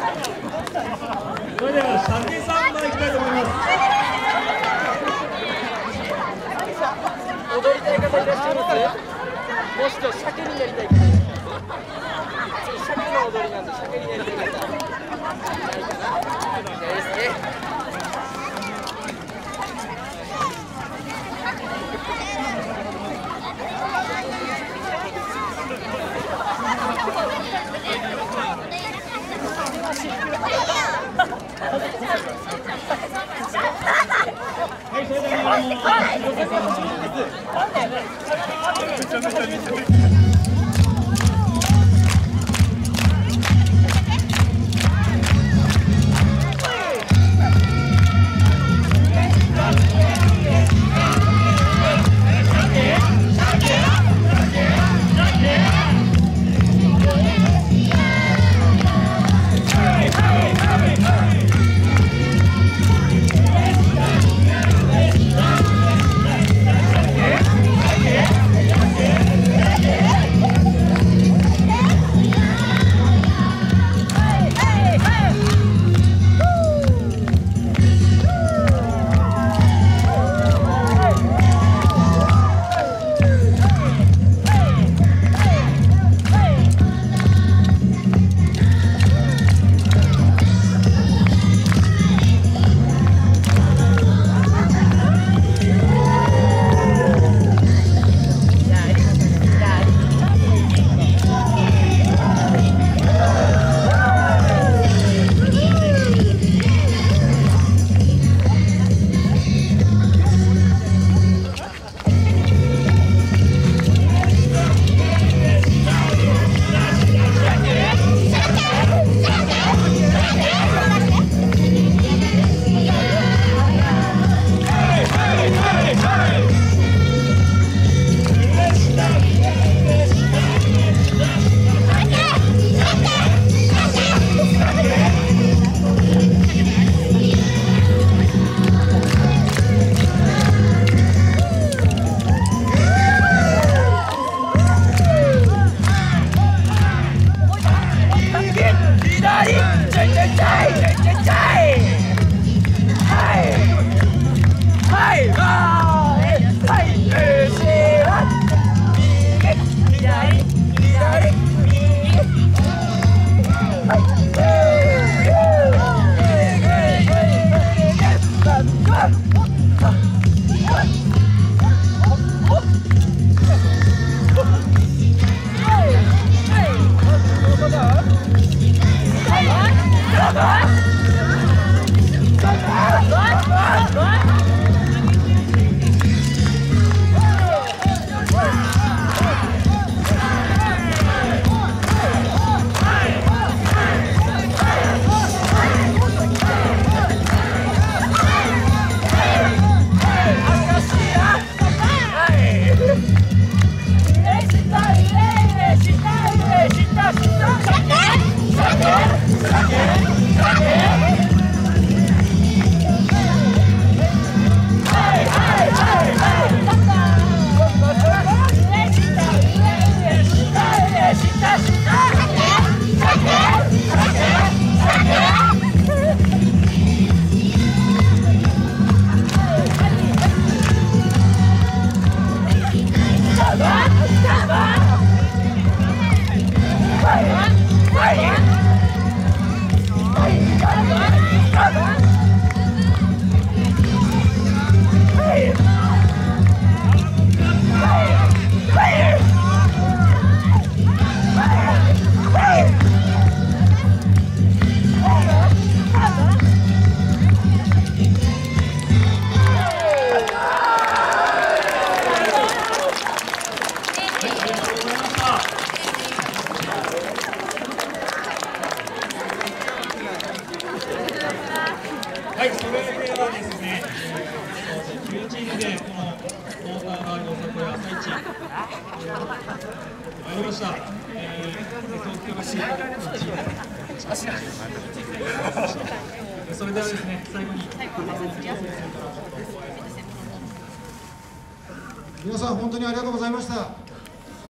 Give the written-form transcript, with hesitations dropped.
それでは鮭サンバいきたいと思います。 踊りたい方いらっしゃいます？もしくは鮭になりたい方いらっしゃいます？鮭の踊りなんで鮭になりたい方いないかな。ですね。 はい、それでははい、それではですね、9チームでこの大田原よさこい朝市参りました。東京市それではですね、最後に皆さん本当にありがとうございました。